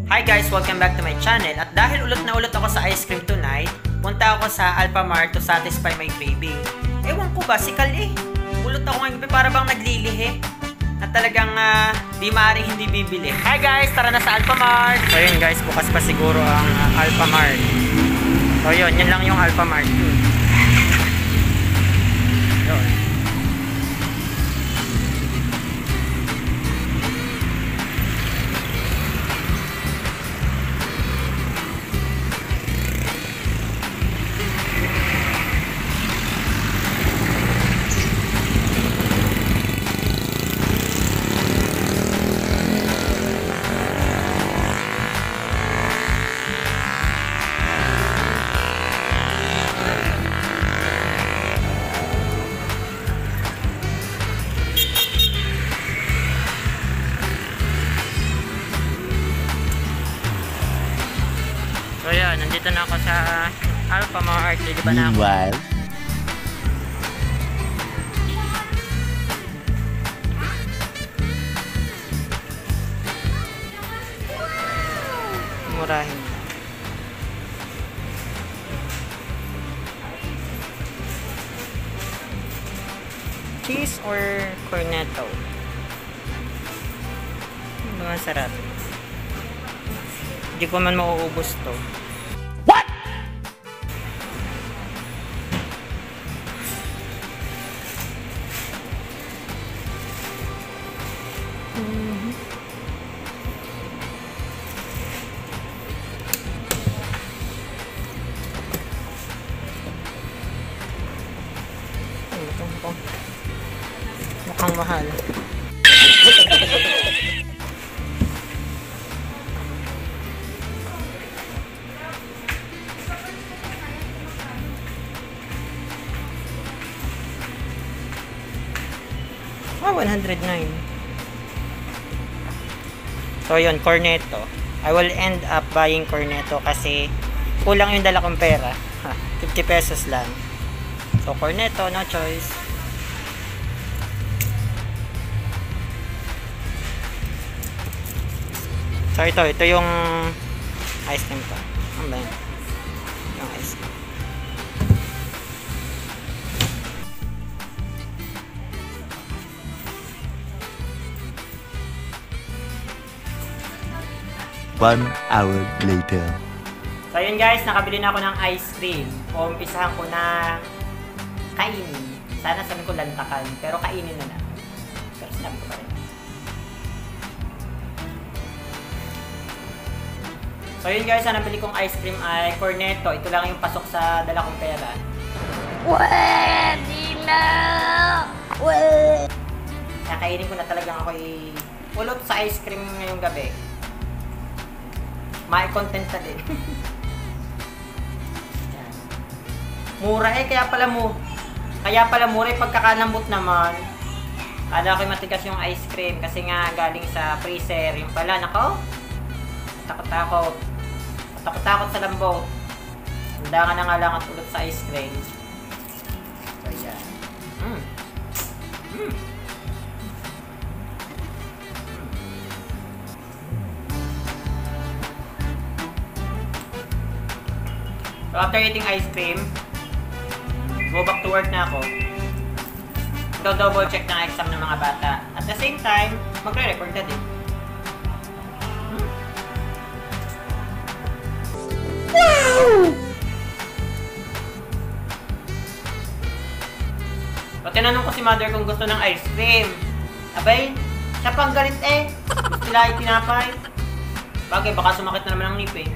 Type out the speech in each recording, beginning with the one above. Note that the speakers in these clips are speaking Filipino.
Hi guys! Welcome back to my channel. At dahil ulot na ulot ako sa ice cream tonight, punta ako sa Alfamart to satisfy my craving. Ewan ko ba, sikal eh. Ulot ako ngayon para bang naglilihi. At talagang di maaaring hindi bibili. Hi guys! Tara na sa Alfamart! So yun guys, bukas pa siguro ang Alfamart. So yun lang yung Alfamart. Yun. So yan, nandito na ako sa Alfamart. Diba na ako? Meanwhile, Murahin. Cheese or cornetto? Ano ang sarap? Hindi ko man mauubos to. what? Mukhang mahal. Oh, 109. So yun, cornetto. I will end up buying cornetto kasi kulang yung dala kong pera. 50 pesos lang. So cornetto, no choice. So ito yung ice cream ko. Ano ba yun? Yung ice cream. One hour later. So yun guys, nakabili na ako ng ice cream. Umpisahan ko na kainin. Sana sabi ko lantakan, pero kainin na lang. Pero sinabi ko pa rin. So yun guys, ang nabili kong ice cream ay cornetto. Ito lang yung pasok sa dala kong pera. Pwede na! Nakainin ko na talagang ako'y ulot sa ice cream ngayong gabi. May content na din. Yan. Mura eh, kaya pala mura eh, pagkakalambot naman. Kala ko'y matigas yung ice cream kasi nga galing sa freezer. Yung pala, nako, takot-takot sa lambot. Handa ka na nga lang at ulot sa ice cream. So yan. So after eating ice cream, go back to work na ako. Double check ng exam ng mga bata. At the same time, magre-record na din. So tinanong ko si mother kung gusto ng ice cream. Abay, siya pang galit eh. Gusto nila itinapay. Bagay, baka sumakit na naman ang ngipin.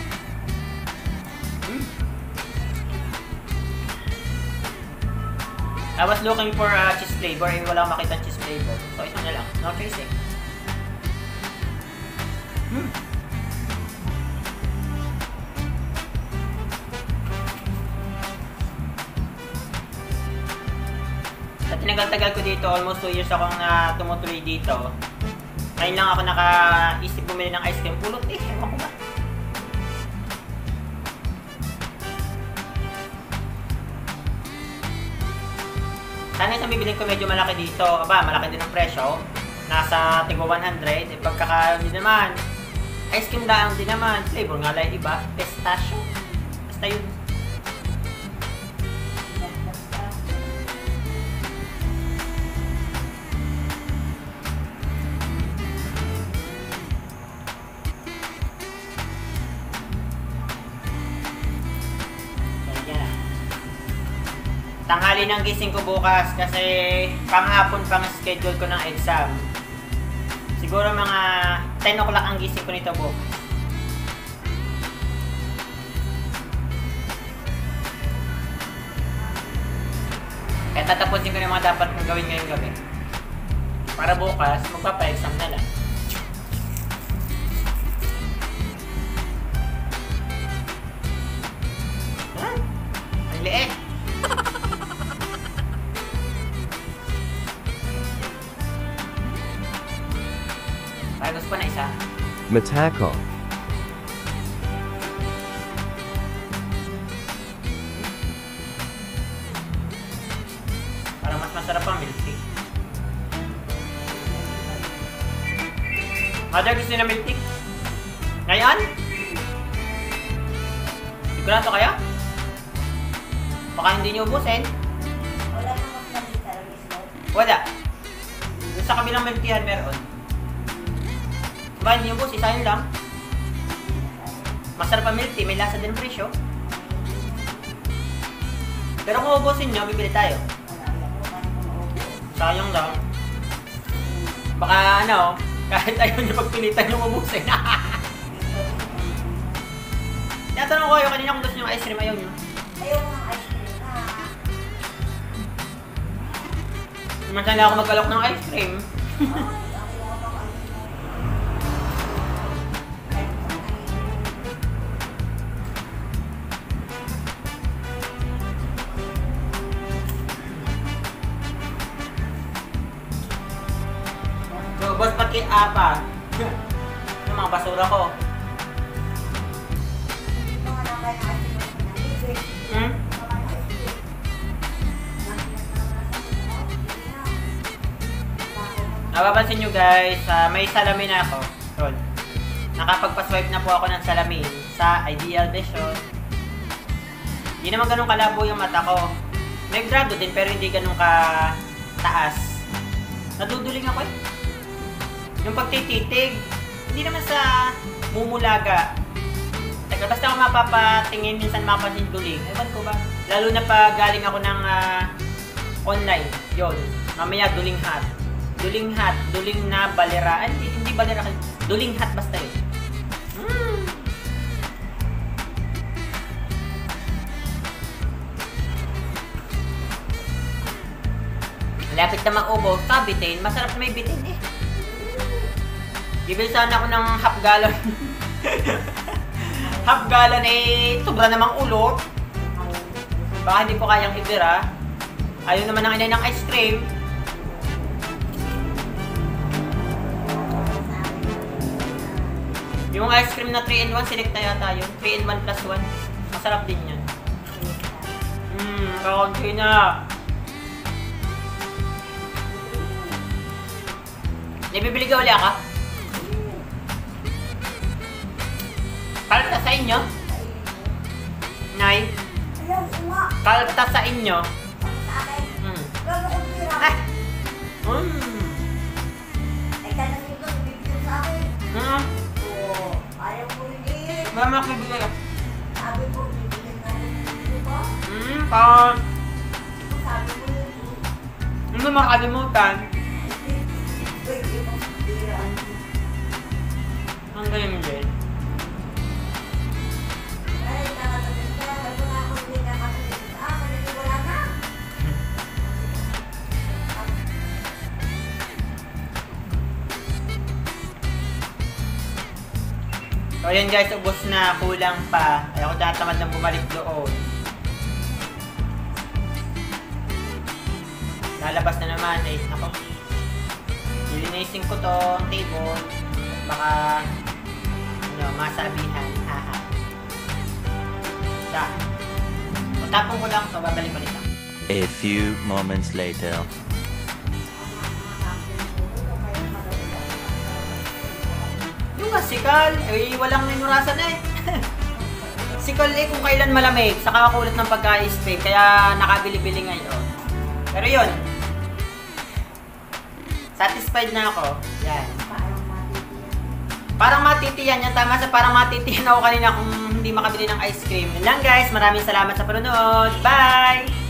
I was looking for cheese flavor, eh wala akong makita cheese flavor. So ito na lang, no choice eh. Sa tinagal-tagal ko dito, almost 2 years akong tumutuloy dito. Ngayon lang ako nakaisip bumili ng ice cream. Pulot eh, ewan ko ba? Sana isang bibilin ko medyo malaki dito. Aba, malaki din ang presyo. Nasa tigwa 100. Eh, pagkaka, hindi naman. Ice cream lang din naman. Flavor nga lang iba. Pistachio. Basta yun. Tanghali ng gising ko bukas kasi panghapon pang schedule ko ng exam. Siguro mga 10 o'clock ang gising ko nito bukas. Kaya tatapusin ko na yung mga dapat kong gawin ngayong gabi. Para bukas, magpapa-exam na lang. Ang liit! Gusto ko na isa. Matako. Para mas masarap ang milk tea. Mother, gusto na milk tea? Ngayon? Sigurado kaya? Baka hindi niyo ubusin. Wala namang palit sa mismo. Wala. Doon sa kabilang milk teahan meron. Ba, hindi yung boss, isa yun lang. Masarap ang milk tea, may lasa din ang presyo. Pero kung ubusin nyo, bibili tayo. Sayang lang. Baka ano, kahit ayaw nyo pagpilitan yung ubusin. Tinatanong ko kayo kanina kung gusto nyo ice cream, ayaw nyo. Ayaw ng ice cream na. Minsan lang ako mag-alok ng ice cream. So, boss, pati apa. Yung mga basura ko. Mga nakay na ice cream na libre. Hmm? Mga ice cream. Napapansin nyo guys, may salamin na ako. Roll. Nakapagpa-swipe na po ako ng salamin sa Ideal Vision. Hindi naman ganun kalabo yung mata ko. May grado din pero hindi ganun ka taas. Naduduling ako eh. Yung pagtititig, hindi naman sa mumulaga. Teka, basta ako mapapatingin minsan mapapansin duling. Ewan ko ba? Lalo na pag galing ako ng online. Yun. Mamaya duling hat. Duling hat. Duling na balera. Hindi balera. Duling hat basta yun. Lapit na mag-ubo, bitin. Masarap na may bitin eh. Bibili sana ako ng half gallon. Half gallon eh, sobra namang ulot. Baka hindi ko kayang ibira. Ayaw naman ng inay ng ice cream. Yung ice cream na 3-in-1, select yata yun. 3-in-1 plus 1. Masarap din yan. Kakaunti na. Nabibili ka ulit ka? Kalta sa inyo? Nay? Ayaw, uma. Kalta sa inyo? Sa akin. Lalo kong tira. Ah! Ay, kanas nito, bibigyan sa akin. Oo. Ayaw ko rin eh. Mama, bibigay ka. Sabi ko, bibigyan na rin. Di ba? Sabi ko yun. Hindi makalimutan. Uy, ibang tira. Ang galing din. Ay, nakatagal ka. Wala na ako hindi nakatagal sa akin. Hindi wala na. So ayan guys, ubos na, kulang pa. Ay ako tatamad ng bumalik doon. Lalabas na naman eh. Ako. Lilinisin ko tong table. Baka ano, masabihan. Haha. Da. Tapong ko lang, so babalik ulit lang. A few moments later. Yung nga si Cal, eh, walang inurasan eh. Si Cal eh, kung kailan malamig, saka ako ulit ng pagka-ice cream, kaya nakabili-bili ngayon. Pero yun, satisfied na ako. Yan. Parang matitiyan yan. Tama sa parang matitiyan ako kanina kung hindi makabili ng ice cream. Yun lang guys, maraming salamat sa panonood. Bye!